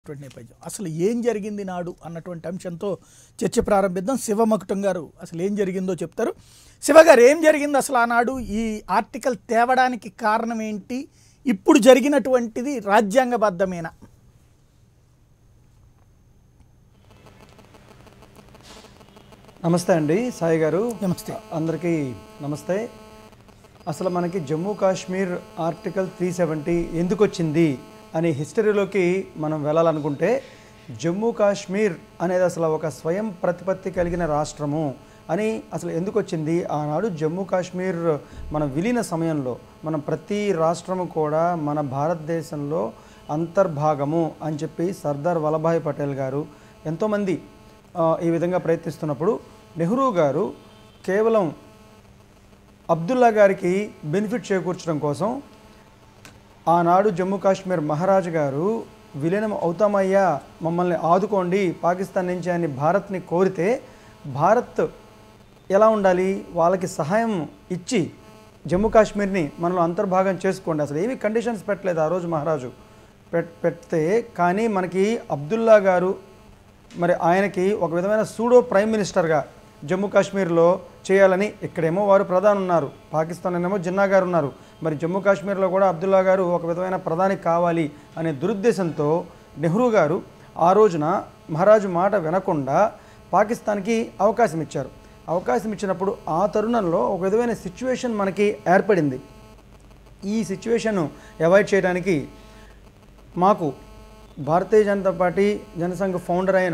నేపథ్యం అసలు ఏం జరిగింది నాడు అన్నటువంటి అంశంతో చర్చ ప్రారంభిద్దాం. శివమకుటం గారు అసలు ఏం జరిగిందో చెప్తారు. శివ గారు, ఏం జరిగింది అసలు ఆనాడు? ఈ ఆర్టికల్ తేవడానికి కారణం ఏంటి? ఇప్పుడు జరిగినటువంటిది రాజ్యాంగబద్ధమేనా? నమస్తే అండి సాయి గారు. నమస్తే. అందరికీ నమస్తే. అసలు మనకి జమ్మూ కాశ్మీర్ ఆర్టికల్ 370 ఎందుకు వచ్చింది అనే హిస్టరీలోకి మనం వెళ్ళాలనుకుంటే, జమ్మూ కాశ్మీర్ అనేది అసలు ఒక స్వయం ప్రతిపత్తి కలిగిన రాష్ట్రము అని అసలు ఎందుకు వచ్చింది? ఆనాడు జమ్మూ కాశ్మీర్ మన విలీన సమయంలో మనం ప్రతి రాష్ట్రము కూడా మన భారతదేశంలో అంతర్భాగము అని చెప్పి సర్దార్ వల్లభాయ్ పటేల్ గారు ఎంతోమంది ఈ విధంగా ప్రయత్నిస్తున్నప్పుడు, నెహ్రూ గారు కేవలం అబ్దుల్లా గారికి బెనిఫిట్ చేకూర్చడం కోసం ఆనాడు జమ్మూ కాశ్మీర్ మహారాజు గారు విలీనం అవుతామయ్యా, మమ్మల్ని ఆదుకోండి పాకిస్తాన్ నుంచి అని భారత్ని కోరితే, భారత్ ఎలా ఉండాలి? వాళ్ళకి సహాయం ఇచ్చి జమ్మూ కాశ్మీర్ని మనలో అంతర్భాగం చేసుకోండి, అసలు ఏమీ కండిషన్స్ పెట్టలేదు ఆ రోజు మహారాజు. పెడితే కానీ మనకి అబ్దుల్లా గారు మరి ఆయనకి ఒక విధమైన సూడో ప్రైమ్ మినిస్టర్గా జమ్మూ కాశ్మీర్లో చేయాలని, ఇక్కడేమో వారు ప్రధాని ఉన్నారు, పాకిస్తాన్ ఏమో జిన్నా గారు ఉన్నారు, మరి జమ్మూ కాశ్మీర్లో కూడా అబ్దుల్లా గారు ఒక విధమైన ప్రధాని కావాలి అనే దురుద్దేశంతో నెహ్రూ గారు ఆ రోజున మహారాజు మాట వినకుండా పాకిస్తాన్కి అవకాశం ఇచ్చారు. అవకాశం ఇచ్చినప్పుడు ఆ తరుణంలో ఒక విధమైన సిచ్యువేషన్ మనకి ఏర్పడింది. ఈ సిచ్యువేషన్ అవాయిడ్ చేయడానికి మాకు భారతీయ జనతా పార్టీ జనసంఘ్ ఫౌండర్ అయిన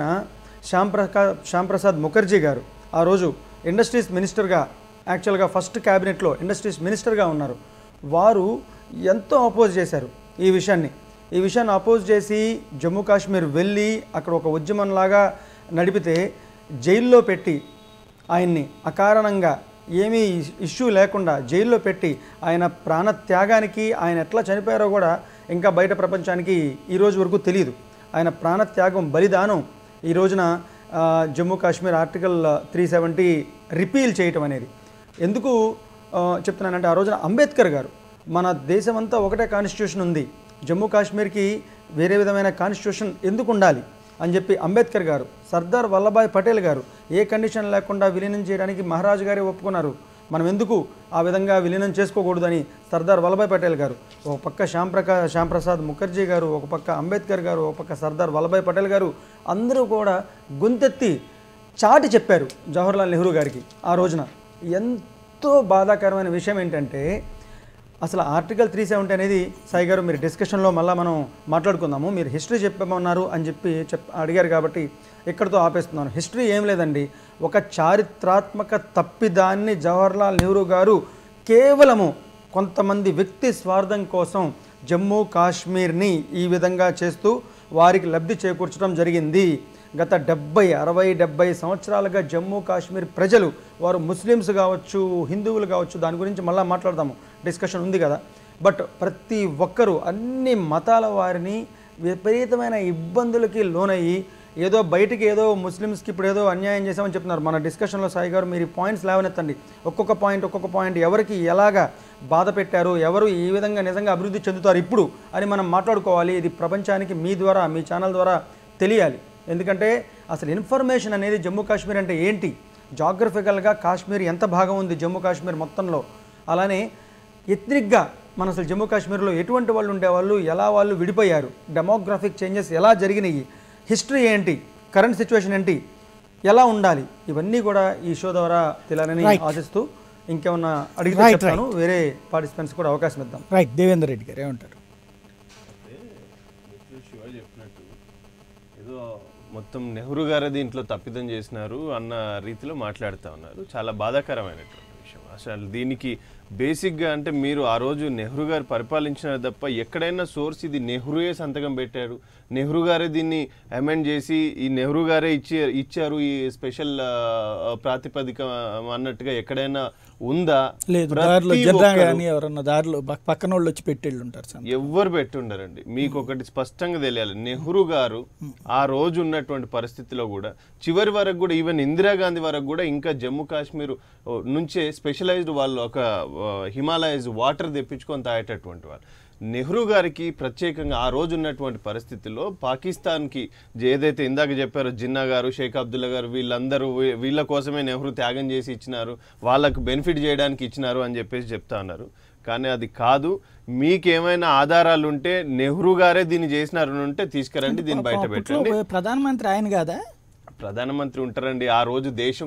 శ్యాంప్రసాద్ ముఖర్జీ గారు ఆ రోజు ఇండస్ట్రీస్ మినిస్టర్గా, యాక్చువల్గా ఫస్ట్ క్యాబినెట్లో ఇండస్ట్రీస్ మినిస్టర్గా ఉన్నారు. వారు ఎంతో అపోజ్ చేశారు ఈ విషయాన్ని అపోజ్ చేసి జమ్మూ కాశ్మీర్ వెళ్ళి అక్కడ ఒక ఉద్యమంలాగా నడిపితే జైల్లో పెట్టి ఆయన్ని అకారణంగా ఏమీ ఇష్యూ లేకుండా జైల్లో పెట్టి ఆయన ప్రాణత్యాగానికి, ఆయన ఎట్లా చనిపోయారో కూడా ఇంకా బయట ప్రపంచానికి ఈరోజు వరకు తెలియదు. ఆయన ప్రాణత్యాగం, బలిదానం ఈ రోజున జమ్మూ కాశ్మీర్ ఆర్టికల్ 370 రిపీల్ చేయటం అనేది ఎందుకు చెప్తున్నానంటే, ఆ రోజున అంబేద్కర్ గారు మన దేశమంతా ఒకటే కాన్స్టిట్యూషన్ ఉంది, జమ్మూ కాశ్మీర్కి వేరే విధమైన కాన్స్టిట్యూషన్ ఎందుకు ఉండాలి అని చెప్పి అంబేద్కర్ గారు, సర్దార్ వల్లభాయ్ పటేల్ గారు ఏ కండిషన్ లేకుండా విలీనం చేయడానికి మహారాజు గారే ఒప్పుకున్నారు. మనం ఎందుకు ఆ విధంగా విలీనం చేసుకోకూడదని సర్దార్ వల్లభాయ్ పటేల్ గారు, ఒక పక్క శ్యాంప్రసాద్ ముఖర్జీ గారు, ఒక పక్క అంబేద్కర్ గారు, ఒక పక్క సర్దార్ వల్లభాయ్ పటేల్ గారు అందరూ కూడా గొంతెత్తి చాటి చెప్పారు జవహర్లాల్ నెహ్రూ గారికి. ఆ రోజున ఎంతో బాధాకరమైన విషయం ఏంటంటే, అసలు ఆర్టికల్ 370 అనేది సాయి గారు మీరు డిస్కషన్లో మళ్ళీ మనం మాట్లాడుకుందాము, మీరు హిస్టరీ చెప్పమన్నారు అని చెప్పి అడిగారు కాబట్టి ఇక్కడితో ఆపేస్తున్నాను. హిస్టరీ ఏం లేదండి, ఒక చారిత్రాత్మక తప్పిదాన్ని జవహర్లాల్ నెహ్రూ గారు కేవలము కొంతమంది వ్యక్తి స్వార్థం కోసం జమ్మూ కాశ్మీర్ని ఈ విధంగా చేస్తూ వారికి లబ్ధి చేకూర్చడం జరిగింది. గత 60-70 సంవత్సరాలుగా జమ్మూ కాశ్మీర్ ప్రజలు, వారు ముస్లిమ్స్ కావచ్చు, హిందువులు కావచ్చు, దాని గురించి మళ్ళీ మాట్లాడదాము, డిస్కషన్ ఉంది కదా, బట్ ప్రతి ఒక్కరూ అన్ని మతాల వారిని విపరీతమైన ఇబ్బందులకి లోనయ్యి, ఏదో బయటికి ఏదో ముస్లిమ్స్కి ఇప్పుడు ఏదో అన్యాయం చేసామని చెప్తున్నారు. మన డిస్కషన్లో సాయి గారు మీరు పాయింట్స్ లేవనెత్తండి, ఒక్కొక్క పాయింట్ ఎవరికి ఎలాగా బాధ పెట్టారు, ఎవరు ఈ విధంగా నిజంగా అభివృద్ధి చెందుతారు ఇప్పుడు అని మనం మాట్లాడుకోవాలి. ఇది ప్రపంచానికి మీ ద్వారా, మీ ఛానల్ ద్వారా తెలియాలి. ఎందుకంటే అసలు ఇన్ఫర్మేషన్ అనేది జమ్మూ కాశ్మీర్ అంటే ఏంటి, జాగ్రఫికల్గా కాశ్మీర్ ఎంత భాగం ఉంది జమ్మూ కాశ్మీర్ మొత్తంలో, అలానే ఎథ్నిక్గా మన అసలు జమ్మూ కాశ్మీర్లో ఎటువంటి వాళ్ళు ఉండేవాళ్ళు, ఎలా వాళ్ళు విడిపోయారు, డెమోగ్రాఫిక్ చేంజెస్ ఎలా జరిగినాయి, హిస్టరీ ఏంటి, కరెంట్ సిచ్యువేషన్ ఏంటి, ఎలా ఉండాలి, ఇవన్నీ కూడా ఈ షో ద్వారా తెలియాలని ఆశిస్తూ ఇంకేమన్నా అడిగితే చెప్తాను, వేరే పార్టిసిపెంట్స్ కూడా అవకాశం ఇద్దాం. రైట్, దేవేందర్ రెడ్డి గారు ఏమంటారు? ఏదో మొత్తం నెహ్రూ గారు దీంట్లో తప్పిదం చేసినారు అన్న రీతిలో మాట్లాడుతూ ఉన్నారు. చాలా బాధాకరమైనటువంటి విషయం. అసలు దీనికి బేసిక్గా అంటే మీరు ఆ రోజు నెహ్రూ గారు పరిపాలించినారు తప్ప ఎక్కడైనా సోర్స్ ఇది నెహ్రూయే సంతకం పెట్టారు, నెహ్రూ గారే దీన్ని అమెండ్ చేసి ఈ నెహ్రూ గారే ఇచ్చారు ఈ స్పెషల్ ప్రాతిపదిక అన్నట్టుగా ఎక్కడైనా ఉందా? లేదు, ఎవరన్నా దారిలో పక్కన వాళ్ళు వచ్చి పెట్టేళ్ళు ఉంటారు, ఎవ్వరు పెట్టుండరండి. మీకు ఒకటి స్పష్టంగా తెలియాలి, నెహ్రూ గారు ఆ రోజు ఉన్నటువంటి పరిస్థితిలో కూడా చివరి వరకు కూడా, ఈవెన్ ఇందిరాగాంధీ వరకు కూడా ఇంకా జమ్మూ కాశ్మీర్ నుంచే స్పెషలైజ్డ్ వాళ్ళు ఒక హిమాలయస్ వాటర్ తెప్పించుకొని తాగేటటువంటి వాళ్ళు. నెహ్రూ గారికి ప్రత్యేకంగా ఆ రోజు ఉన్నటువంటి పరిస్థితుల్లో పాకిస్తాన్కి ఏదైతే ఇందాక చెప్పారో జిన్నా గారు, షేక్ అబ్దుల్లా గారు, వీళ్ళందరూ వీళ్ళ కోసమే నెహ్రూ త్యాగం చేసి ఇచ్చినారు, వాళ్ళకు బెనిఫిట్ చేయడానికి ఇచ్చినారు అని చెప్పేసి చెప్తా ఉన్నారు. కానీ అది కాదు. మీకేమైనా ఆధారాలు ఉంటే నెహ్రూ గారే దీన్ని చేసినారు ఉంటే తీసుకురండి, దీన్ని బయట పెట్టండి. ప్రధానమంత్రి ఆయన కాదా? ప్రధానమంత్రి ఉంటారండి. ఆ రోజు దేశం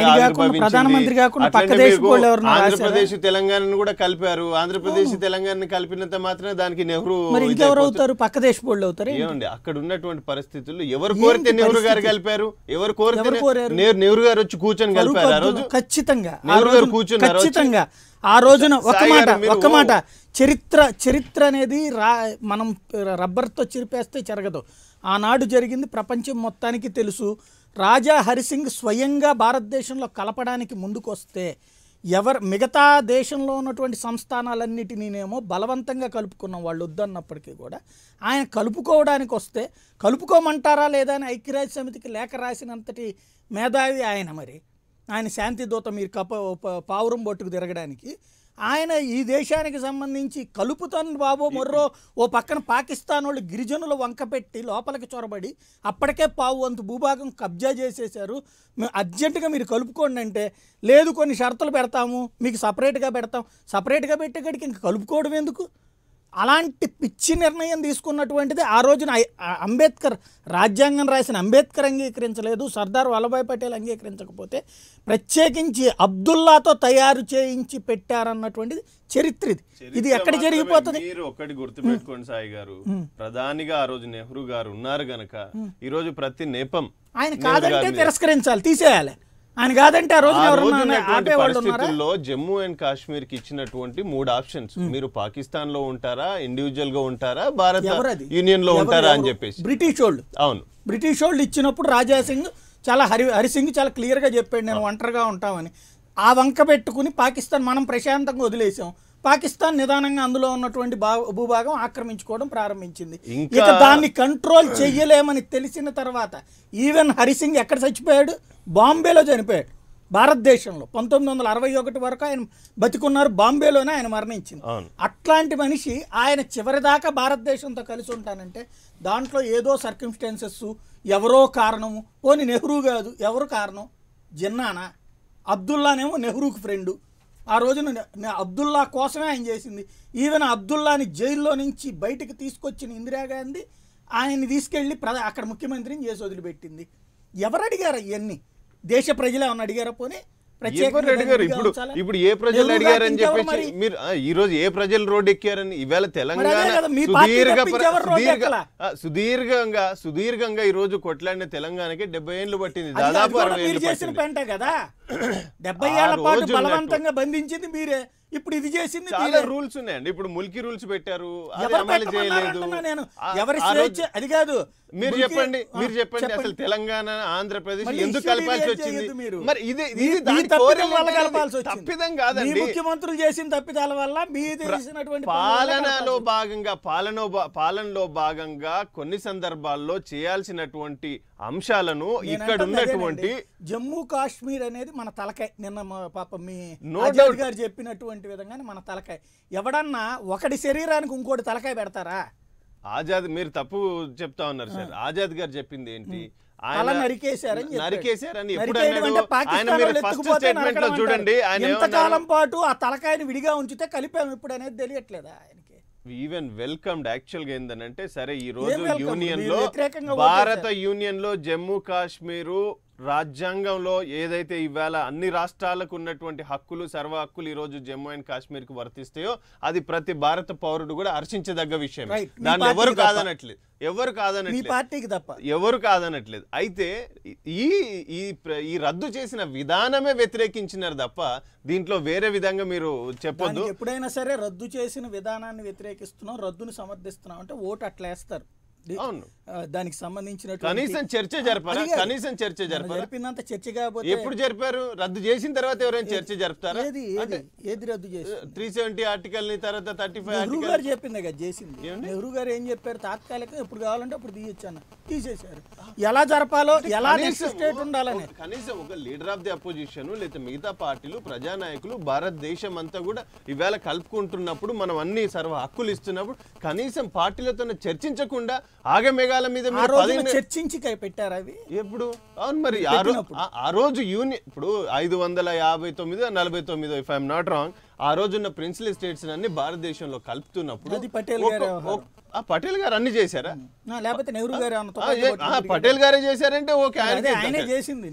ఆంధ్రప్రదేశ్ తెలంగాణను కూడా కలిపారు. ఆంధ్రప్రదేశ్ తెలంగాణను కలిపినంత మాత్రమే దానికి నెహ్రూ ఎవరు అవుతారు? పక్క దేశ వాళ్ళు అవుతారు. ఏమండి అక్కడ ఉన్నటువంటి పరిస్థితుల్లో ఎవరు కోరితే నెహ్రూ గారు కలిపారు, ఎవరు కోరితే నెహ్రూ గారు వచ్చి కూర్చొని కలిపారు. ఆ రోజు ఖచ్చితంగా నెహ్రూ గారు కూర్చున్నారు. ఖచ్చితంగా ఆ రోజున ఒక్క మాట చరిత్ర అనేది మనం రబ్బర్తో చిరిపేస్తే జరగదు. ఆనాడు జరిగింది ప్రపంచం మొత్తానికి తెలుసు. రాజా హరిసింగ్ స్వయంగా భారతదేశంలో కలపడానికి ముందుకొస్తే మిగతా దేశంలో ఉన్నటువంటి సంస్థానాలన్నిటినేమో బలవంతంగా కలుపుకున్నాం వాళ్ళు వద్దన్నప్పటికీ కూడా ఆయన కలుపుకోవడానికి వస్తే కలుపుకోమంటారా లేదా అని ఐక్యరాజ్య సమితికి లేఖ రాసినంతటి మేధావి ఆయన. మరి ఆయన శాంతి దూత, మీరు పావురం బొట్టుకు తిరగడానికి ఆయన ఈ దేశానికి సంబంధించి కలుపుతాను బాబో మొర్రో ఓ పక్కన పాకిస్తాన్ వాళ్ళు గిరిజనులు వంకపెట్టి లోపలికి చొరబడి అప్పటికే పావు వంతు భూభాగం కబ్జా చేసేశారు, మేము అర్జెంటుగా మీరు కలుపుకోండి అంటే లేదు కొన్ని షరతులు పెడతాము, మీకు సపరేట్గా పెడతాం. సపరేట్గా పెట్టేకాడికి ఇంక కలుపుకోవడం ఎందుకు? అలాంటి పిచ్చి నిర్ణయం తీసుకున్నటువంటిది ఆ రోజున అంబేద్కర్, రాజ్యాంగం రాసిన అంబేద్కర్ అంగీకరించలేదు, సర్దార్ వల్లభాయ్ పటేల్ అంగీకరించకపోతే ప్రత్యేకించి అబ్దుల్లాతో తయారు చేయించి పెట్టారన్నటువంటిది చరిత్ర. ఇది ఎక్కడ జరిగిపోతుంది? మీరు ఒక్కటి గుర్తుపెట్టుకోండి సాయి గారు, ప్రధానిగా ఆ రోజు నెహ్రూ గారు ఉన్నారు గనక ఈ రోజు ప్రతి నేపం ఆయన కాదంటే తిరస్కరించాలి, తీసేయాలి. ఆయన కాదంటే ఆ రోజు పరిస్థితుల్లో జమ్మూ అండ్ కాశ్మీర్ కి ఇచ్చినటువంటి 3 ఆప్షన్స్, మీరు పాకిస్తాన్ లో ఉంటారా, ఇండివిజువల్ గా ఉంటారా, భారత యూనియన్ లో ఉంటారా అని చెప్పేసి బ్రిటిష్ వాళ్ళు. అవును, బ్రిటిష్ వాళ్ళు ఇచ్చినప్పుడు రాజాసింగ్ హరిసింగ్ చాలా క్లియర్ గా చెప్పాడు నేను ఒంటరిగా ఉంటామని. ఆ వంక పెట్టుకుని పాకిస్తాన్ మనం ప్రశాంతంగా వదిలేసాం. పాకిస్తాన్ నిదానంగా అందులో ఉన్నటువంటి భూభాగం ఆక్రమించుకోవడం ప్రారంభించింది. ఇక దాన్ని కంట్రోల్ చెయ్యలేమని తెలిసిన తర్వాత ఈవెన్ హరిసింగ్ ఎక్కడ చచ్చిపోయాడు? బాంబేలో చనిపోయాడు. భారతదేశంలో 1961 వరకు ఆయన బతికున్నారు, బాంబేలోనే ఆయన మరణించింది. అట్లాంటి మనిషి ఆయన చివరిదాకా భారతదేశంతో కలిసి ఉంటానంటే దాంట్లో ఏదో సర్కమ్స్టాన్సెస్, ఎవరో కారణము. పోనీ నెహ్రూ కాదు, ఎవరు కారణం? జిన్నానా? అబ్దుల్లానేమో నెహ్రూకి ఫ్రెండు. ఆ రోజున అబ్దుల్లా కోసమే ఆయన చేసింది. ఈవెన్ అబ్దుల్లాని జైల్లో నుంచి బయటకు తీసుకొచ్చిన ఇందిరాగాంధీ ఆయన్ని తీసుకెళ్ళి అక్కడ ముఖ్యమంత్రిని చేసి వదిలిపెట్టింది. ఎవరు అడిగారు ఇవన్నీ? దేశ ప్రజలు ఏమన్నా అడిగారా? పోనీ ఇప్పుడు ఏ ప్రజలు అడిగారని చెప్పేసి మీరు ఈ రోజు ఏ ప్రజలు రోడ్డు ఎక్కారని ఇవాళ తెలంగాణ సుదీర్ఘంగా ఈ రోజు కొట్లాడిన తెలంగాణకి 70 ఏళ్ళు పట్టింది, దాదాపు 60 ఏళ్ళు చేసిన పెంట కదా. 70 ఏళ్ల పాటు బలవంతంగా బంధించింది మీరే. ఇప్పుడు ఇది చేసింది చాలా రూల్స్ ఉన్నాయండి. ఇప్పుడు ముల్కీ రూల్స్ పెట్టారు, అది అమలు చేయలేదు. ఎవరి స్వేచ్ఛ అది కాదు. మీరు చెప్పండి అసలు తెలంగాణ ఆంధ్రప్రదేశ్ ఎందుకు కలపాల్సి వచ్చింది? మరి ఇది తప్పిదం కాదండి. ముఖ్యమంత్రులు చేసిన తప్పిదాల వల్ల మీరు చేసినటువంటి పాలనలో భాగంగా కొన్ని సందర్భాల్లో చేయాల్సినటువంటి అంశాలను ఇక్కడ ఉన్నటువంటి జమ్మూ కాశ్మీర్ అనేది మన తలకాయ. నిన్న పాప మీ గారు చెప్పినటువంటి విధంగానే మన తలకాయ. ఎవడన్నా ఒకటి శరీరానికి ఇంకోటి తలకాయ పెడతారా? ఆజాద్, మీరు తప్పు చెప్తా ఉన్నారు సార్. ఆజాద్ గారు చెప్పింది ఏంటి? నరికేశారని ఎప్పుడు ఫస్ట్ స్టేట్మెంట్ లో చూడండి. ఎంతకాలం పాటు ఆ తలకాయని విడిగా ఉంచితే కలిపాము ఇప్పుడు అనేది తెలియట్లేదా ఆయనకి? Even welcomed. యాక్చువల్ గా ఏంటంటే సరే ఈ రోజు యూనియన్ లో భారత యూనియన్ లో జమ్మూ కాశ్మీరు రాజ్యాంగంలో ఏదైతే ఇవాళ అన్ని రాష్ట్రాలకు ఉన్నటువంటి హక్కులు, సర్వ హక్కులు ఈ రోజు జమ్మూ అండ్ కాశ్మీర్ కు వర్తిస్తాయో అది ప్రతి భారత పౌరుడు కూడా హర్షించదగ్గ విషయం. దాన్ని ఎవరు కాదనట్లేదు, ఎవరు కాదనట్లేదు. అయితే ఈ రద్దు చేసిన విధానమే వ్యతిరేకించినారు తప్ప దీంట్లో వేరే విధంగా మీరు చెప్పొద్దు. ఎప్పుడైనా సరే రద్దు చేసిన విధానాన్ని వ్యతిరేకిస్తున్నాం, రద్దుని సమర్థిస్తున్నాం అంటే ఓటు అట్లా వేస్తారు. దానికి సంబంధించిన కనీసం చర్చ జరపారా? కనీసం చర్చ జరపారా? జరిపినంత చర్చ కాకపోతే ఎప్పుడు జరిపారు? రద్దు చేసిన తర్వాత ఎవరైనా చర్చ జరుపుతారా? ఏది రద్దు చేసి 370 ఆర్టికల్ ని తర్వాత 35 నెహ్రూ గారు చెప్పింది కదా చేసింది. నెహ్రూ గారు ఏం చెప్పారు? తాత్కాలికంగా ఎప్పుడు కావాలంటే అప్పుడు తీయొచ్చు అన్న, తీసేశారు. ఎలా జరపాలో, ఎలా స్టేట్ ఉండాలని కనీసం ఒక లీడర్ ఆఫ్ ది అపోజిషన్ లేదా మిగతా పార్టీలు, ప్రజానాయకులు భారతదేశం అంతా కూడా ఇవాళ కలుపుకుంటున్నప్పుడు, మనం అన్ని సర్వ హక్కులు ఇస్తున్నప్పుడు కనీసం పార్టీలతో చర్చించకుండా ఆగమేఘాల మీద చర్చించి పెట్టారు అవి ఎప్పుడు? అవును మరి ఆ రోజు యూనియన్ ఇప్పుడు 559 49 ఇఫ్ ఐఎమ్ నాట్ రాంగ్, ఆ రోజున్న ప్రిన్సిపల్ స్టేట్స్ అన్ని భారతదేశంలో కలుపుతున్నప్పుడు పటేల్ గారు అన్ని చేశారా? లేకపోతే నెహ్రూ గారు పటేల్ గారే చేశారంటే ఓకే, ఆయనే చేసింది.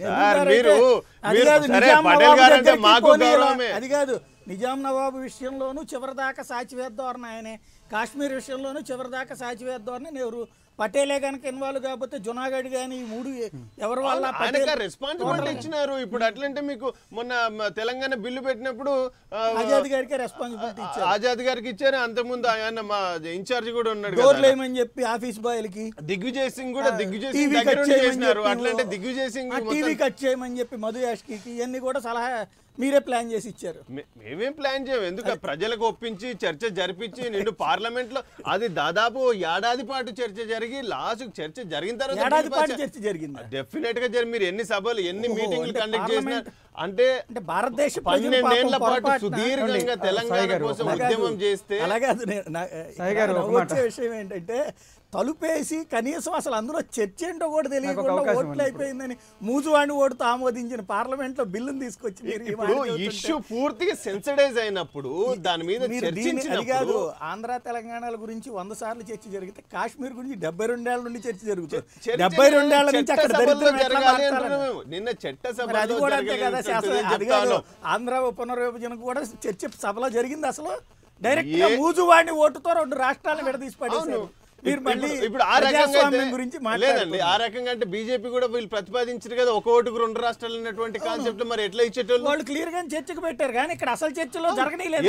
పటేల్ గారు అంటే మాకు గౌరవమే. అది కాదు, నిజాం నవాబు విషయంలోనూ చివరిదాకా సాచివేద్దారని ఆయనే, కాశ్మీర్ విషయంలోనూ చివరిదాకా సాచివేద్దారని నెహ్రూ. పటేలే కనుక ఇన్వాల్వ్ కాకపోతే జునాగఢ్ గాని ఈ మూడు ఎవరి వల్ల రెస్పాన్సిబిలిటీ ఇచ్చినారు. ఇప్పుడు అట్లంటే మీకు మొన్న తెలంగాణ బిల్లు పెట్టినప్పుడు ఆజాద్ గారికి రెస్పాన్సిబిలిటీ ఇచ్చారు, ఆజాద్ గారికి ఇచ్చారు. అంతకుముందు ఆయన మా ఇన్ఛార్జ్ కూడా ఉన్నాడు, డోర్లేమని చెప్పి ఆఫీస్ బాయ్లకి. దిగ్విజయ్ సింగ్ కూడా దిగ్విజయ్ సింగ్ చేసినారు. అట్లంటే దిగ్విజయ్ సింగ్ టీవీ కట్ చేయమని చెప్పి మధు యాష్కి ఇవన్నీ కూడా సలహా మీరే ప్లాన్ చేసి ఇచ్చారు. మేమేం ప్లాన్ చేయం. ఎందుకు ప్రజలకు ఒప్పించి చర్చ జరిపించి నిండు పార్లమెంట్ లో అది దాదాపు ఏడాది పాటు చర్చ జరిగి లాస్ట్ చర్చ జరిగిన తర్వాత ఏడాది పాటు చర్చ జరిగింది. డెఫినెట్ గా మీరు ఎన్ని సభలు ఎన్ని మీటింగ్లు కండక్ట్ చేసినా అంటే భారతదేశ 12 ఏళ్ల పాటు సుదీర్ఘంగా తెలంగాణ కోసం ఉద్యమం చేస్తే అలాగే వచ్చే విషయం ఏంటంటే తలుపేసి కనీసం అసలు అందులో చర్చ ఏంటో కూడా తెలియకుండా ఓట్లు అయిపోయిందని మూజువాణి ఓటుతో ఆమోదించిన పార్లమెంట్ లో బిల్లును తీసుకొచ్చి ఇష్యూ పూర్తిగా సెన్సిటైజ్ అయినప్పుడు దాని మీద అది కాదు. ఆంధ్ర తెలంగాణల గురించి 100 సార్లు చర్చ జరిగితే కాశ్మీర్ గురించి 72 ఏళ్ల నుంచి చర్చ జరుగుతుంది. 72 ఏళ్ల నుంచి అక్కడ నిన్న చట్టసభ అది కూడా అంతే కదా. ఆంధ్ర పునర్విభజన కూడా చర్చ సభలో జరిగింది. అసలు డైరెక్ట్ గా మూజువాణి ఓటుతో 2 రాష్ట్రాలను విడదీసి పడేశారు. ఇప్పుడు ఆ రకంగా గురించి లేదండి. ఆ రకంగా అంటే బీజేపీ కూడా వీళ్ళు ప్రతిపాదించారు కదా, ఒక ఓటుకు 2 రాష్ట్రాలు అన్నటువంటి కాన్సెప్ట్. మరి ఎట్లా ఇచ్చేటోళ్ళు? వాళ్ళు క్లియర్ గా చర్చకు పెట్టారు కానీ ఇక్కడ అసలు చర్చలో జరగలేదు.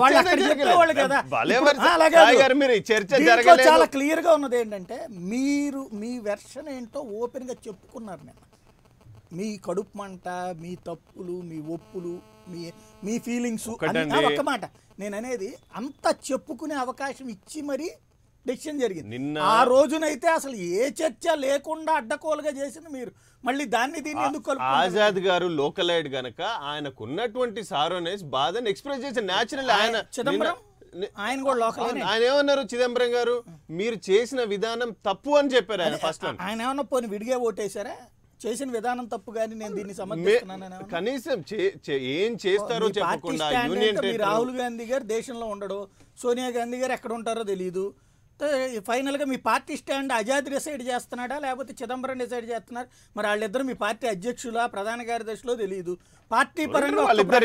చాలా క్లియర్ గా ఉన్నది ఏంటంటే మీరు మీ వెర్షన్ ఏంటో ఓపెన్ గా చెప్పుకున్నారు. నేను మీ కడుపు మంట, మీ తప్పులు, మీ ఒప్పులు, మీ ఫీలింగ్స్ ఒక్క మాట నేను అనేది అంతా చెప్పుకునే అవకాశం ఇచ్చి మరి డెసిషన్ జరిగింది. ఆ రోజునైతే అసలు ఏ చర్చ లేకుండా అడ్డకోలుగా చేసింది మీరు. మళ్ళీ దాన్ని దీన్ని ఎందుకు ఆజాద్ గారు లోకలైడ్ గనక ఆయనకు ఉన్నటువంటి సారోనెస్ బాధని ఎక్స్ప్రెస్ చేసే న్యాచురల్. ఆయన కూడా లోకల్. ఆయన ఏమన్నారు చిదంబరం గారు? మీరు చేసిన విధానం తప్పు అని చెప్పారు ఆయన ఫస్ట్. ఆయన ఏమన్నా పోనీ విడిగా ఓటేశారా? చేసిన విధానం తప్పు కానీ నేను దీన్ని సమర్థిస్తున్నాను. కనీసం ఏం చేస్తారో చెప్పకుండా రాహుల్ గాంధీ గారు దేశంలో ఉండడు, సోనియా గాంధీ గారు ఎక్కడ ఉంటారో తెలియదు. ఫైనల్గా మీ పార్టీ స్టాండ్ ఆజాద్ డిసైడ్ చేస్తున్నాడా లేకపోతే చిదంబరం డిసైడ్ చేస్తున్నారు? మరి వాళ్ళిద్దరు మీ పార్టీ అధ్యక్షులా ప్రధాన కార్యదర్శిలో తెలియదు. పార్టీ పరంగా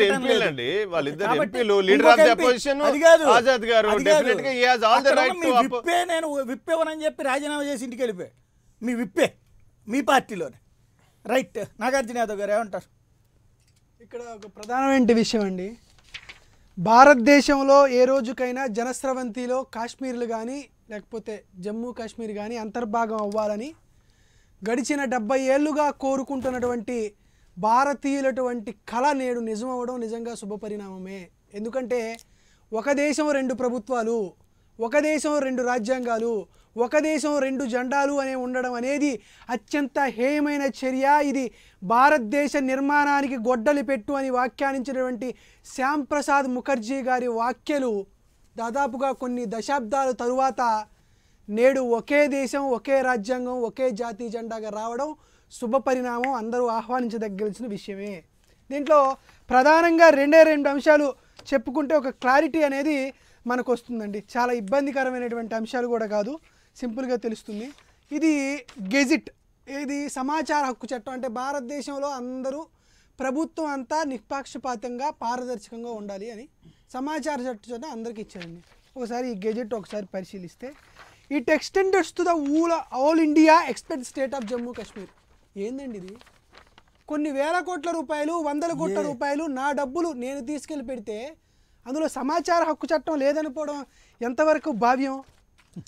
నేను విప్పివ్వనని చెప్పి రాజీనామా చేసి ఇంటికి వెళ్ళిపోయాడు. మీ విప్పే మీ పార్టీలోనే. రైట్, నాగార్జున యాదవ్ గారు ఏమంటారు? ఇక్కడ ఒక ప్రధానమైన విషయం అండి, భారతదేశంలో ఏ రోజుకైనా జనస్రవంతిలో కాశ్మీర్లు కానీ లేకపోతే జమ్మూ కాశ్మీర్ కానీ అంతర్భాగం అవ్వాలని గడిచిన 70 ఏళ్లుగా కోరుకుంటున్నటువంటి భారతీయులటువంటి కళ నేడు నిజమవ్వడం నిజంగా శుభపరిణామమే. ఎందుకంటే ఒక దేశం 2 ప్రభుత్వాలు, ఒక దేశం 2 రాజ్యాంగాలు, ఒక దేశం 2 జెండాలు అనే ఉండడం అనేది అత్యంత హేయమైన చర్య. ఇది భారతదేశ నిర్మాణానికి గొడ్డలి పెట్టు అని వ్యాఖ్యానించినటువంటి శ్యామ్ ప్రసాద్ ముఖర్జీ గారి వ్యాఖ్యలు దాదాపుగా కొన్ని దశాబ్దాల తరువాత నేడు ఒకే దేశం, ఒకే రాజ్యాంగం, ఒకే జాతీయ జెండాగా రావడం శుభపరిణామం, అందరూ ఆహ్వానించదగ్గాల్సిన విషయమే. దీంట్లో ప్రధానంగా 2 అంశాలు చెప్పుకుంటే ఒక క్లారిటీ అనేది మనకు వస్తుందండి. చాలా ఇబ్బందికరమైనటువంటి అంశాలు కూడా కాదు, సింపుల్గా తెలుస్తుంది. ఇది గెజిట్, ఇది సమాచార హక్కు చట్టం. అంటే భారతదేశంలో అందరూ ప్రభుత్వం అంతా నిష్పాక్షపాతంగా పారదర్శకంగా ఉండాలి అని సమాచార చట్టం అందరికీ ఇచ్చారండి. ఒకసారి ఈ గెజిట్ ఒకసారి పరిశీలిస్తే, it extends to the all India expect state of Jammu Kashmir. ఏందండి ఇది? కొన్ని వేల కోట్ల రూపాయలు, 100 కోట్ల రూపాయలు నా డబ్బులు నేను తీసుకెళ్ళి పెడితే అందులో సమాచార హక్కు చట్టం లేదనుకోవడం ఎంతవరకు భావ్యం?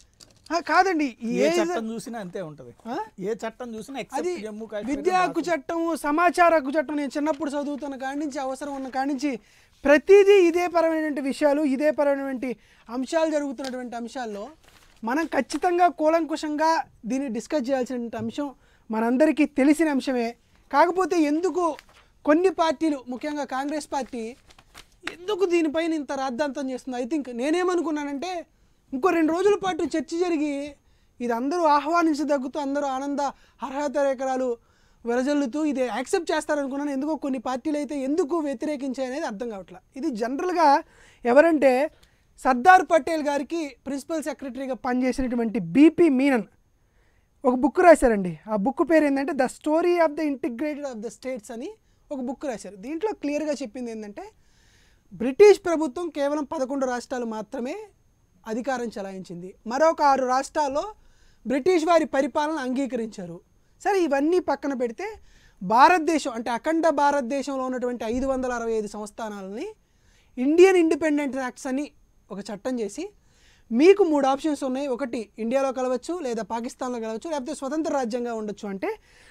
కాదండి ఏ చట్టం చూసినా అంతే ఉంటది. ఏ చట్టం చూసినా అది except జమ్మూ కాశ్మీర్ విద్యా హక్కు చట్టం, సమాచార హక్కు చట్టం, నేను చిన్నప్పుడు చదువుతున్న కాడి నుంచి అవసరం ఉన్న కాడి నుంచి ప్రతిదీ ఇదే పరమైనటువంటి విషయాలు, ఇదే పరమైనటువంటి అంశాలు జరుగుతున్నటువంటి అంశాల్లో మనం ఖచ్చితంగా కూలంకుషంగా దీన్ని డిస్కస్ చేయాల్సిన అంశం మనందరికీ తెలిసిన అంశమే. కాకపోతే ఎందుకు కొన్ని పార్టీలు, ముఖ్యంగా కాంగ్రెస్ పార్టీ ఎందుకు దీనిపైన ఇంత రాద్ధాంతం చేస్తుంది? ఐ థింక్ నేనేమనుకున్నానంటే ఇంకో 2 రోజుల పాటు చర్చ జరిగి ఇది అందరూ ఆహ్వానించదగ్గుతూ అందరూ ఆనంద అర్హత రేఖరాలు వెరజల్లుతూ ఇది యాక్సెప్ట్ చేస్తారనుకున్నాను. ఎందుకో కొన్ని పార్టీలు అయితే ఎందుకు వ్యతిరేకించాయి అనేది అర్థం కావట్లేదు. ఇది జనరల్గా ఎవరంటే సర్దార్ పటేల్ గారికి ప్రిన్సిపల్ సెక్రటరీగా పనిచేసినటువంటి బీపీ మీనన్ ఒక బుక్ రాశారండి. ఆ బుక్ పేరు ఏంటంటే the story of the integrated of the states అని ఒక బుక్ రాశారు. దీంట్లో క్లియర్గా చెప్పింది ఏంటంటే బ్రిటిష్ ప్రభుత్వం కేవలం 11 రాష్ట్రాలు మాత్రమే అధికారం చెలాయించింది, మరొక 6 రాష్ట్రాల్లో బ్రిటిష్ వారి పరిపాలన అంగీకరించారు. సరే, ఇవన్నీ పక్కన పెడితే భారతదేశం అంటే అఖండ భారతదేశంలో ఉన్నటువంటి 565 సంస్థానాలని ఇండియన్ ఇండిపెండెన్స్ యాక్ట్స్ అని ఒక చట్టం చేసి మీకు 3 ఆప్షన్స్ ఉన్నాయి. ఒకటి ఇండియాలో కలవచ్చు, లేదా పాకిస్తాన్లో కలవచ్చు, లేకపోతే స్వతంత్ర రాజ్యంగా ఉండొచ్చు. అంటే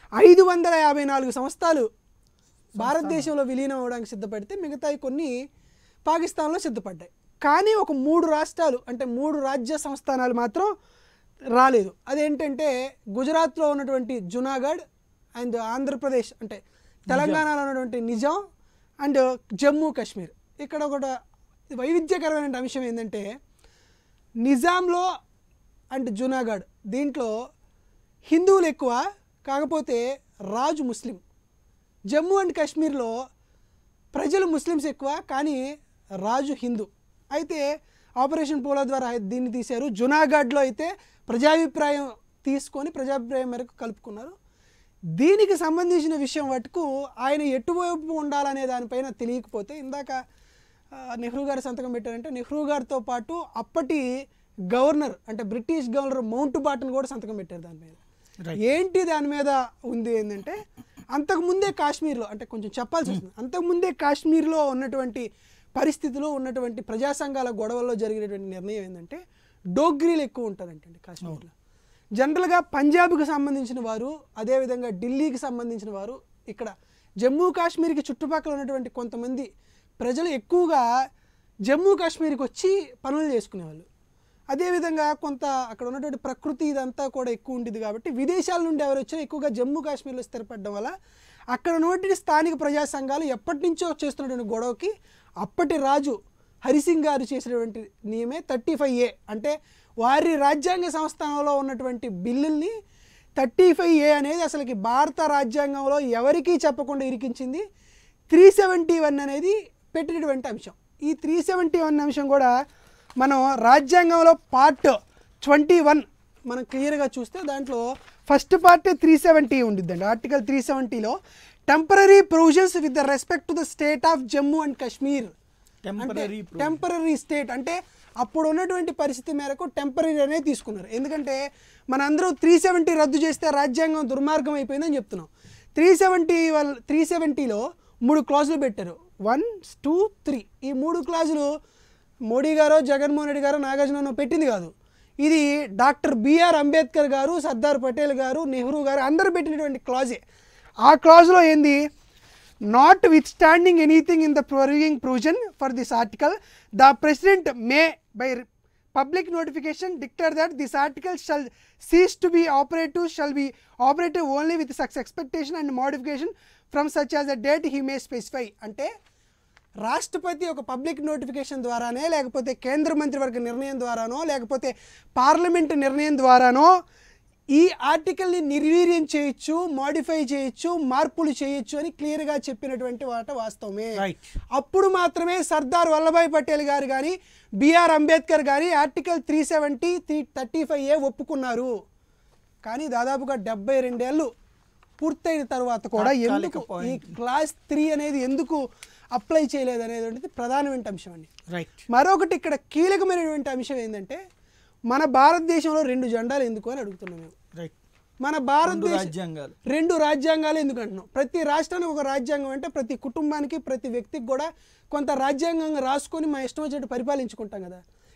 554 సంస్థలు భారతదేశంలో విలీనం అవ్వడానికి సిద్ధపడితే మిగతాయి కొన్ని పాకిస్తాన్లో సిద్ధపడ్డాయి. కానీ ఒక 3 రాష్ట్రాలు అంటే 3 రాజ్య సంస్థానాలు మాత్రం రాలేదు. అదేంటంటే గుజరాత్లో ఉన్నటువంటి జునాగఢ్ అండ్ ఆంధ్రప్రదేశ్ అంటే తెలంగాణలో ఉన్నటువంటి నిజాం అండ్ జమ్మూ కాశ్మీర్. ఇక్కడ ఒక వైవిధ్యకరమైన అంశం ఏంటంటే నిజాంలో అండ్ జునాగఢ్ దీంట్లో హిందువులు ఎక్కువ, కాకపోతే రాజు ముస్లిం. జమ్మూ అండ్ కాశ్మీర్లో ప్రజలు ముస్లిమ్స్ ఎక్కువ, కానీ రాజు హిందూ. అయితే ఆపరేషన్ పోలో ద్వారా దీన్ని తీశారు. జునాగఢ్లో అయితే ప్రజాభిప్రాయం తీసుకొని ప్రజాభిప్రాయం మేరకు కలుపుకున్నారు. దీనికి సంబంధించిన విషయం మటుకు ఆయన ఎటువైపు ఉండాలనే దానిపైన తెలియకపోతే ఇందాక నెహ్రూ గారు సంతకం పెట్టారంటే నెహ్రూ గారితో పాటు అప్పటి గవర్నర్ అంటే బ్రిటిష్ గవర్నర్ మౌంట్ బాటన్ కూడా సంతకం పెట్టారు దాని మీద. ఏంటి దాని మీద ఉంది ఏంటంటే అంతకుముందే కాశ్మీర్లో అంటే కొంచెం చెప్పాల్సి వస్తుంది, అంతకుముందే కాశ్మీర్లో ఉన్నటువంటి పరిస్థితులు ఉన్నటువంటి ప్రజా సంఘాల గొడవల్లో జరిగినటువంటి నిర్ణయం ఏంటంటే డోగ్రీలు ఎక్కువ ఉంటారంటండి కాశ్మీర్లో. జనరల్గా పంజాబ్కి సంబంధించిన వారు, అదేవిధంగా ఢిల్లీకి సంబంధించిన వారు, ఇక్కడ జమ్మూ కాశ్మీర్కి చుట్టుపక్కల ఉన్నటువంటి కొంతమంది ప్రజలు ఎక్కువగా జమ్మూ కాశ్మీర్కి వచ్చి పనులు చేసుకునేవాళ్ళు. అదేవిధంగా కొంత అక్కడ ఉన్నటువంటి ప్రకృతి ఇదంతా కూడా ఎక్కువ ఉండేది కాబట్టి విదేశాల నుండి ఎవరు వచ్చినా ఎక్కువగా జమ్మూ కాశ్మీర్లో స్థిరపడడం వల్ల అక్కడ ఉన్నటువంటి స్థానిక ప్రజా సంఘాలు ఎప్పటి నుంచో చేస్తున్నటువంటి గొడవకి అప్పటి రాజు హరిసింగ్ గారు చేసినటువంటి నియమే 35A అంటే వారి రాజ్యాంగ సంస్థానంలో ఉన్నటువంటి బిల్లుల్ని 35A అనేది అసలుకి భారత రాజ్యాంగంలో ఎవరికీ చెప్పకుండా ఇరికించింది. 371 అనేది పెట్టినటువంటి అంశం. ఈ 371 అంశం కూడా మనం రాజ్యాంగంలో పార్ట్ 21 మనం క్లియర్గా చూస్తే దాంట్లో ఫస్ట్ పార్ట్ 370 ఉండిద్దండి. ఆర్టికల్ 370లో temporary provisions with the respect to the state of Jammu and Kashmir. Temporary state అంటే అప్పుడు ఉన్నటువంటి పరిస్థితి మేరకు టెంపరరీ అనేది తీసుకున్నారు. ఎందుకంటే మనందరూ 370 రద్దు చేస్తే రాజ్యాంగం దుర్మార్గం అయిపోయిందని చెప్తున్నాం. 370లో 3 క్లాజులు పెట్టారు, 1, 2, 3. ఈ 3 క్లాజులు మోడీ గారో జగన్మోహన్ రెడ్డి గారో నాగార్జున పెట్టింది కాదు. ఇది డాక్టర్ బిఆర్ అంబేద్కర్ గారు, సర్దార్ పటేల్ గారు, నెహ్రూ గారు అందరూ పెట్టినటువంటి క్లాజే. ఆ క్లాజ్లో ఏంది, notwithstanding anything in the proving provision for this article the president may by public notification declare that this article shall cease to be operative shall be operative only with సక్స్ expectation and modification from such as the date he may specify. అంటే రాష్ట్రపతి ఒక public notification ద్వారానే, లేకపోతే కేంద్ర మంత్రివర్గ నిర్ణయం ద్వారానో, లేకపోతే పార్లమెంటు నిర్ణయం ద్వారానో ఈ ఆర్టికల్ని నిర్వీర్యం చేయొచ్చు, మోడిఫై చేయొచ్చు, మార్పులు చేయొచ్చు అని క్లియర్గా చెప్పినటువంటి మాట వాస్తవమే. అప్పుడు మాత్రమే సర్దార్ వల్లభాయ్ పటేల్ గారు కానీ బిఆర్ అంబేద్కర్ గారి ఆర్టికల్ 370, 335A ఒప్పుకున్నారు. కానీ దాదాపుగా 72 ఏళ్ళు పూర్తయిన తర్వాత కూడా ఎందుకు ఈ క్లాస్ 3 అనేది ఎందుకు అప్లై చేయలేదు అనేది ప్రధానమైన అంశం అండి. మరొకటి ఇక్కడ కీలకమైనటువంటి అంశం ఏంటంటే మన భారతదేశంలో 2 జెండాలు ఎందుకు అని అడుగుతున్నాం మేము. మన భారతదేశం 2 రాజ్యాంగాలు ఎందుకు అంటున్నాం? ప్రతి రాష్ట్రానికి ఒక రాజ్యాంగం అంటే ప్రతి కుటుంబానికి ప్రతి వ్యక్తికి కూడా కొంత రాజ్యాంగంగా రాసుకొని మా ఇష్టం వచ్చినట్టు పరిపాలించుకుంటాం కదా.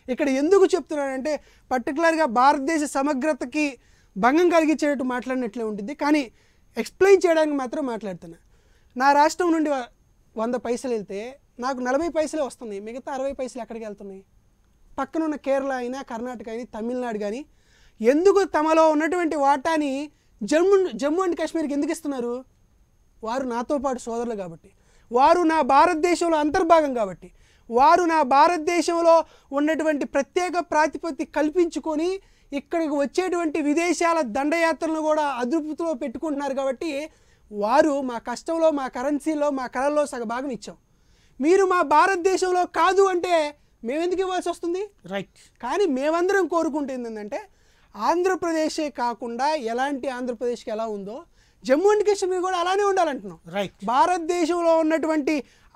ఇక్కడ ఎందుకు చెప్తున్నానంటే పర్టికులర్గా భారతదేశ సమగ్రతకి భంగం కలిగించేటట్టు మాట్లాడినట్లే ఉంటుంది, కానీ ఎక్స్ప్లెయిన్ చేయడానికి మాత్రం మాట్లాడుతున్నా. నా రాష్ట్రం నుండి 100 పైసలు వెళ్తే నాకు 40 పైసలే వస్తున్నాయి, మిగతా 60 పైసలు ఎక్కడికి వెళ్తున్నాయి? పక్కన ఉన్న కేరళ అయినా కర్ణాటక అయినా తమిళనాడు కానీ ఎందుకు తమలో ఉన్నటువంటి వాటాని జమ్మూ అండ్ కాశ్మీర్కి ఎందుకు ఇస్తున్నారు? వారు నాతో పాటు సోదరులు కాబట్టి, వారు నా భారతదేశంలో అంతర్భాగం కాబట్టి, వారు నా భారతదేశంలో ఉన్నటువంటి ప్రత్యేక ప్రాతిపత్తి కల్పించుకొని ఇక్కడికి వచ్చేటువంటి విదేశాల దండయాత్రలను కూడా అదుపులో పెట్టుకుంటున్నారు కాబట్టి వారు మా కష్టంలో, మా కరెన్సీలో, మా కళల్లో సగభాగం ఇచ్చాం. మీరు మా భారతదేశంలో కాదు అంటే మేమెందుకు ఇవ్వాల్సి వస్తుంది? రైట్. కానీ మేమందరం కోరుకుంటుంది ఏంటంటే ఆంధ్రప్రదేశే కాకుండా ఎలాంటి ఆంధ్రప్రదేశ్కి ఎలా ఉందో జమ్మూ అండ్ కాశ్మీర్ కూడా అలానే ఉండాలంటున్నాం. రైట్. భారతదేశంలో ఉన్నటువంటి